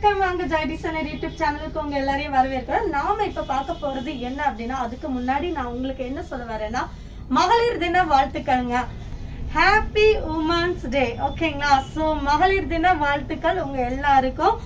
வணக்கம் வாங்க Reseller YouTube சேனலுக்கு உங்க எல்லாரையும் வரவேற்கிறேன். நாம இப்ப பார்க்க போறது என்ன அப்படினா அதுக்கு முன்னாடி நான் உங்களுக்கு என்ன சொல்ல வரேன்னா மகளிர் தின வாழ்த்துக்கள்ங்க. Happy women's day. ஓகேங்களா? சோ மகளிர் தின வாழ்த்துக்கள் உங்க எல்லாருக்கும்.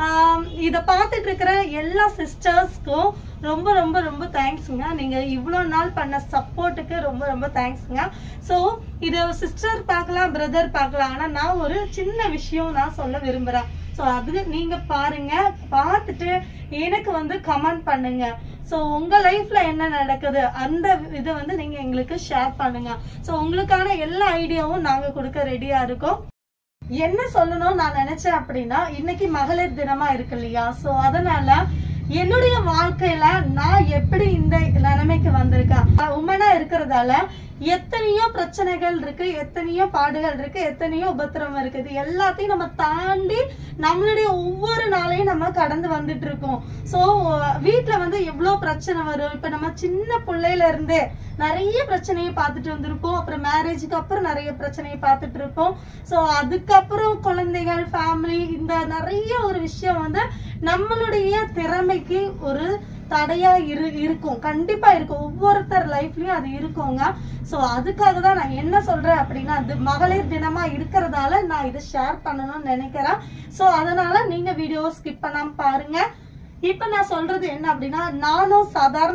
இத பார்த்துட்டு இருக்கிற எல்லா சிஸ்டர்ஸ்க்கும் ரொம்ப ரொம்ப ரொம்ப தேங்க்ஸ்ங்க. நீங்க இவ்வளவு நாள் பண்ண சப்போர்ட்டுக்கு ரொம்ப ரொம்ப தேங்க்ஸ்ங்க. சோ இத சிஸ்டர் பார்க்கலாம், பிரதர் பார்க்கலாம். ஆனா நான் ஒரு சின்ன விஷயம் நான் சொல்ல விரும்புறேன். சோ அது நீங்க பாருங்க, பார்த்துட்டு எனக்கு வந்து கமெண்ட் பண்ணுங்க. சோ உங்க லைஃப்ல என்ன நடக்குது அந்த இதை வந்து நீங்க எங்களுக்கு ஷேர் பண்ணுங்க. சோ உங்களுக்கான எல்லா ஐடியாவும் நாங்க கொடுக்க ரெடியா இருக்கோம். என்ன சொல்லணும் நான் நினைச்சேன் அப்படின்னா, இன்னைக்கு மகளிர் தினமா இருக்கு இல்லையா? சோ அதனால என்னுடைய வாழ்க்கையில நான் எப்படி இந்த நிலைமைக்கு வந்திருக்கேன், உமனா இருக்கிறதால எத்தனையோ பிரச்சனைகள் இருக்கு, எத்தனையோ பாடுகள் இருக்கு, எத்தனையோ உபத்திரம் இருக்குது. எல்லாத்தையும் நம்ம தாண்டி நம்மளுடைய ஒவ்வொரு நாளையும் நம்ம கடந்து வந்துட்டு இருக்கோம். சோ வீட்டுல வந்து எவ்வளவு பிரச்சனை வரும். இப்ப நம்ம சின்ன பிள்ளையில இருந்தே நிறைய பிரச்சனையை பார்த்துட்டு வந்திருப்போம். அப்புறம் மேரேஜுக்கு அப்புறம் நிறைய பிரச்சனையை பார்த்துட்டு இருப்போம். சோ அதுக்கப்புறம் குழந்தைகள், ஃபேமிலி, இந்த நிறைய ஒரு விஷயம் வந்து நம்மளுடைய திறமைக்கு ஒரு தடையா இருக்கும். கண்டிப்பா இருக்கும். ஒவ்வொருத்தர் லைஃப்லயும் அது இருக்குங்க. சோ அதுக்காக தான் நான் என்ன சொல்றேன் அப்படின்னா, அது மகளிர் தினமா இருக்கிறதால நான் இதை ஷேர் பண்ணணும்னு நினைக்கிறேன். சோ அதனால நீங்க வீடியோ ஸ்கிப் பண்ணாம பாருங்க. இப்ப நான் சொல்றது என்ன அப்படின்னா, நானும் சாதாரண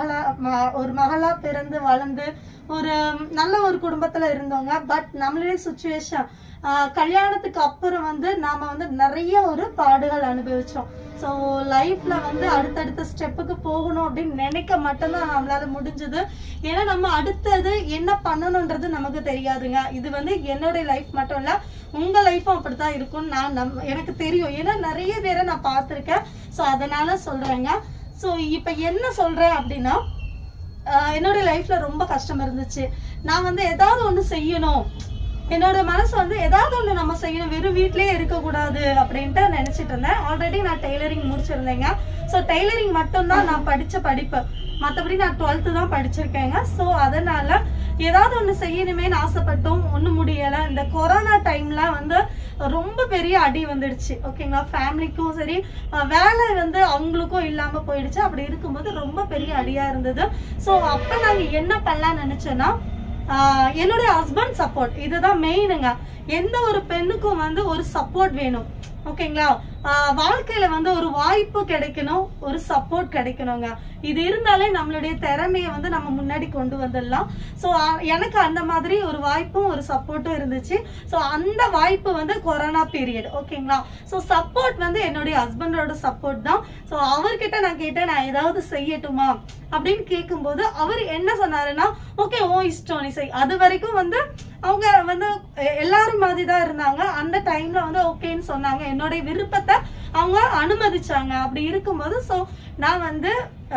ஒரு மகளா பிறந்து வளர்ந்து ஒரு நல்ல ஒரு குடும்பத்துல இருந்தோங்க. பட் நம்மளுடைய சிச்சுவேஷன் கல்யாணத்துக்கு அப்புறம் வந்து நாம வந்து நிறைய ஒரு பாடுகள் அனுபவிச்சோம். சோ லைஃப்ல வந்து அடுத்தடுத்த ஸ்டெப்புக்கு போகணும் அப்படின்னு நினைக்க மட்டும்தான் நம்மளால முடிஞ்சது. ஏன்னா நம்ம அடுத்தது என்ன பண்ணணும்ன்றது நமக்கு தெரியாதுங்க. இது வந்து என்னுடைய லைஃப் மட்டும் இல்ல, உங்க லைஃபும் அப்படித்தான் இருக்கும்னு எனக்கு தெரியும். ஏன்னா நிறைய பேரை நான் பார்த்திருக்கேன். சோ அதனால சொல்றேங்க. சோ இப்ப என்ன சொல்றேன் அப்படின்னா, என்னோட லைஃப்ல ரொம்ப கஷ்டம் இருந்துச்சு. நான் வந்து ஏதாவது ஒண்ணு செய்யணும், என்னோட மனசு வந்து ஏதாவது ஒண்ணு நம்ம செய்யணும், வெறும் வீட்லயே இருக்க கூடாது அப்படின்ட்டு நினைச்சிட்டு இருந்தேன். ஆல்ரெடி நான் டெய்லரிங் முடிச்சிருந்தேங்க. சோ டெய்லரிங் மட்டும்தான் நான் படிச்ச படிப்பு, மற்றபடி நான் 12th தான் படிச்சிருக்கேங்க. சோ அதனால ஏதாவது ஒண்ணு செய்யணுமேனு ஆசைப்பட்டோம், ஒண்ணும் முடியல. இந்த கொரோனா டைம்ல வந்து ரொம்ப பெரிய அடி வந்துடுச்சு. ஓகேங்களா? ஃபேமிலிக்கும் சரி, வேலை வந்து அவங்களுக்கும் இல்லாம போயிடுச்சு. அப்படி இருக்கும்போது ரொம்ப பெரிய அடியா இருந்தது. சோ அப்ப நாங்க என்ன பண்ணலாம்னு நினைச்சோன்னா, என்னுடைய ஹஸ்பண்ட் சப்போர்ட் இதுதான் மெயினுங்க. எந்த ஒரு பெண்ணுக்கும் வந்து ஒரு சப்போர்ட் வேணும். ஓகேங்களா? வாழ்க்கையில வந்து ஒரு வாய்ப்பு கிடைக்கணும், ஒரு சப்போர்ட் கிடைக்கணுங்க. இது இருந்தாலே நம்மளுடைய திறமையை வந்து நம்ம முன்னாடி கொண்டு வந்துடலாம். சோ எனக்கு அந்த மாதிரி ஒரு வாய்ப்பும் ஒரு சப்போர்ட்டும் இருந்துச்சு. சோ அந்த வாய்ப்பு வந்து கொரோனா பீரியட். ஓகேங்களா? சோ சப்போர்ட் வந்து என்னுடைய ஹஸ்பண்டோட சப்போர்ட் தான். சோ அவர்கிட்ட நான் கேட்டேன், நான் ஏதாவது செய்யட்டுமா அப்படின்னு கேட்கும்போது அவர் என்ன சொன்னாருன்னா, ஓகே ஓ இஷ்டம், நீ செய். அது வரைக்கும் வந்து அவங்க வந்து எல்லாரும் மாதிரிதான் இருந்தாங்க. அந்த டைம்ல வந்து ஓகேன்னு சொன்னாங்க. என்னுடைய விருப்பத்தை அவங்க அனுமதிச்சாங்க. அப்படி இருக்கும்போது சோ நான் வந்து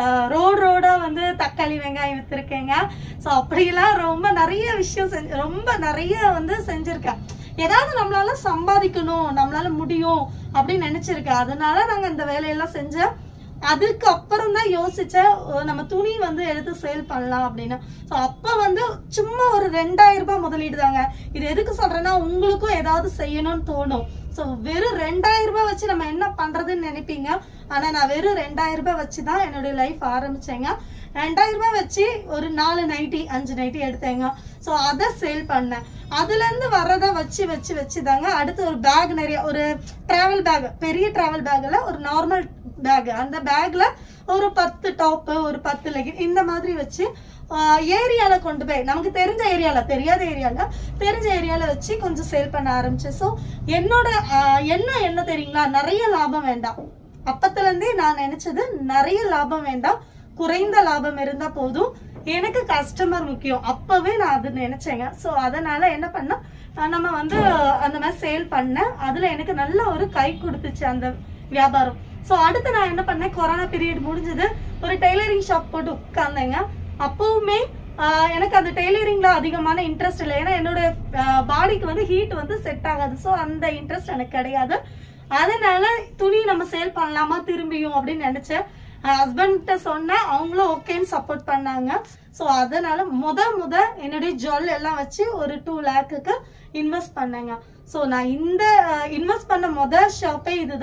ரோடா வந்து தக்காளி வெங்காயம் வித்திருக்கேங்க. சோ அப்படிலாம் ரொம்ப நிறைய விஷயம் ரொம்ப நிறைய வந்து செஞ்சிருக்கேன். ஏதாவது நம்மளால சம்பாதிக்கணும், நம்மளால முடியும் அப்படின்னு நினைச்சிருக்கேன். அதனால நாங்க இந்த வேலையெல்லாம் செஞ்சேன். அதுக்கு அப்புறம் தான் யோசிச்சேன், நம்ம துணி வந்து எடுத்து சேல் பண்ணலாம் அப்படின்னு. சோ அப்ப வந்து சும்மா ஒரு 2000 ரூபாய் முதலீடு தாங்க. இது எதுக்கு சொல்றேன்னா, உங்களுக்கும் ஏதாவது செய்யணும்னு தோணும். சோ வெறும் 2000 ரூபாய் வச்சு நம்ம என்ன பண்றதுன்னு நினைப்பீங்க. ஆனா நான் வெறும் 2000 ரூபாய் வச்சுதான் என்னுடைய லைஃப் ஆரம்பிச்சேங்க. 2000 ரூபாய் வச்சு ஒரு 4 நைட்டி 5 நைட்டி எடுத்தேங்க. சோ அதை சேல் பண்ணேன். அதுல இருந்து வர்றத வச்சு தாங்க அடுத்து ஒரு பேக், நிறைய ஒரு டிராவல் பேக், பெரிய டிராவல் பேக்ல ஒரு நார்மல் பேக், அந்த பேக்ல ஒரு 10 டாப், ஒரு 10 லெகின் இந்த மாதிரி வச்சு ஏரியால கொண்டு போய், நமக்கு தெரிஞ்ச ஏரியால, தெரியாத ஏரியால, தெரிஞ்ச ஏரியால வச்சு கொஞ்சம் சேல் பண்ண ஆரம்பிச்சேன். சோ என்னோட என்ன தெரியுங்களா, நிறைய லாபம் வேண்டாம். அப்பத்துல இருந்தே நான் நினைச்சது நிறைய லாபம் வேண்டாம், குறைந்த லாபம் இருந்தா போதும், எனக்கு கஸ்டமர் முக்கியம். அப்பவே நான் அது நினைச்சேங்க. சோ அதனால என்ன பண்ணா, நம்ம வந்து அந்த மாதிரி சேல் பண்ணேன். அதுல எனக்கு நல்ல ஒரு கை கொடுத்துச்சு அந்த வியாபாரம். சோ அடுத்து நான் என்ன பண்ணேன், கொரோனா பீரியட் முடிஞ்சது, ஒரு டெய்லரிங் ஷாப் போட்டு உட்கார்ந்தேங்க. அப்பவுமே எனக்கு அந்த டெய்லரிங்ல அதிகமான இன்ட்ரெஸ்ட் இல்லை. ஏன்னா என்னோட பாடிக்கு வந்து ஹீட் வந்து செட் ஆகாது. சோ அந்த இன்ட்ரெஸ்ட் எனக்கு கிடையாது. அதனால துணி நம்ம சேல் பண்ணலாமா திரும்பியும் அப்படின்னு நினைச்சேன். ஹஸ்பண்ட் சொன்னா அவங்களும் ஓகேன்னு சப்போர்ட் பண்ணாங்க. சோ அதனால முத என்னுடைய ஜுவல் எல்லாம் வச்சு ஒரு 2 lakhக்கு இன்வெஸ்ட் பண்ணேங்க. சோ நான் இந்த இன்வெஸ்ட் பண்ண முதல் ஷாப்பே இதுதான்.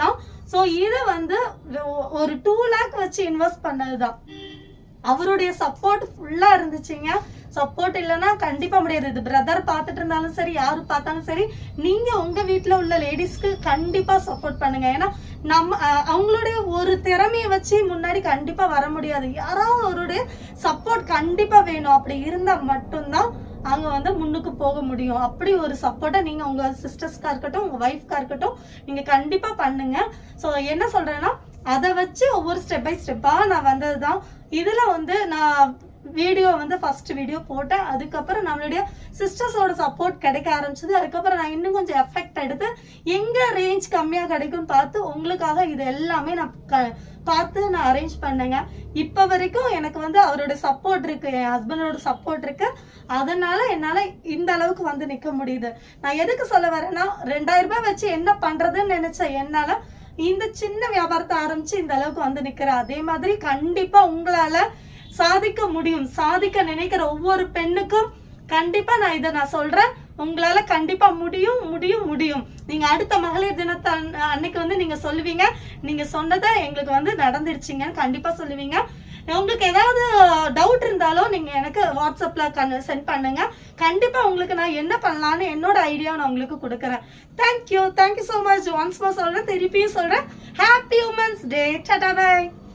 சோ இது வந்து ஒரு 2 lakh வச்சு இன்வெஸ்ட் பண்ணதுதான். அவருடைய சப்போர்ட் ஃபுல்லா இருந்துச்சுங்க. சப்போர்ட் இல்லைன்னா கண்டிப்பா முடியாது. இது பிரதர் பார்த்துட்டு இருந்தாலும் சரி, யாரு பார்த்தாலும் சரி, நீங்க உங்க வீட்டுல உள்ள லேடிஸ்க்கு கண்டிப்பா சப்போர்ட் பண்ணுங்க. ஏன்னா நம்ம அவங்களுடைய ஒரு திறமையை வச்சு முன்னாடி கண்டிப்பா வர முடியாது. யாராவது அவருடைய சப்போர்ட் கண்டிப்பா வேணும். அப்படி இருந்தா மட்டும்தான் அங்க வந்து முன்னுக்கு போக முடியும். அப்படி ஒரு சப்போர்ட்டை நீங்க உங்க சிஸ்டர்ஸ்க்கா இருக்கட்டும், உங்க ஒய்ஃப்கா இருக்கட்டும், நீங்க கண்டிப்பா பண்ணுங்க. சோ என்ன சொல்றேன்னா, அதை வச்சு ஒவ்வொரு ஸ்டெப் பை ஸ்டெப்பா நான் வந்ததுதான். இதுல வந்து நான் வீடியோ வந்து ஃபர்ஸ்ட் வீடியோ போட்டேன். அதுக்கப்புறம் நம்மளுடைய சிஸ்டர்ஸோட சப்போர்ட் கிடைக்க ஆரம்பிச்சது. அதுக்கப்புறம் நான் இன்னும் கொஞ்சம் எஃபெக்ட் எடுத்து எங்க ரேஞ்ச் கம்மியா கிடைக்கும் பார்த்து உங்களுக்காக இது எல்லாமே நான் பார்த்து நான் அரேஞ்ச் பண்ணேங்க. இப்ப வரைக்கும் எனக்கு வந்து அவரோட சப்போர்ட் இருக்கு, என் ஹஸ்பண்டோட சப்போர்ட் இருக்கு. அதனால என்னால இந்த அளவுக்கு வந்து நிக்க முடியுது. நான் எதுக்கு சொல்ல வரேன்னா, 2000 ரூபாய் வச்சு என்ன பண்றதுன்னு நினைச்ச என்னால இந்த சின்ன வியாபாரத்தை ஆரம்பிச்சு இந்த அளவுக்கு வந்து நிக்கிறேன். அதே மாதிரி கண்டிப்பா உங்களால சாதிக்க முடியும். சாதிக்க நினைக்கிற ஒவ்வொரு பெண்ணுக்கும் கண்டிப்பா நான் சொல்றேன், உங்களால கண்டிப்பா முடியும் முடியும் முடியும். நீங்க அடுத்த மகளிர் தினத்தை அன்னைக்கு வந்து நீங்க சொல்லுவீங்க, நீங்க சொன்னதை எங்களுக்கு வந்து நடந்துருச்சுங்க கண்டிப்பா சொல்லுவீங்க. உங்களுக்கு ஏதாவது டவுட் இருந்தாலும் நீங்க எனக்கு வாட்ஸ்அப்ல சென்ட் பண்ணுங்க. கண்டிப்பா உங்களுக்கு நான் என்ன பண்ணலான்னு என்னோட ஐடியா நான் உங்களுக்கு கொடுக்குறேன். Thank you so much. Once more சொல்றேன், திருப்பியும் சொல்றேன், happy women's day. Tata by.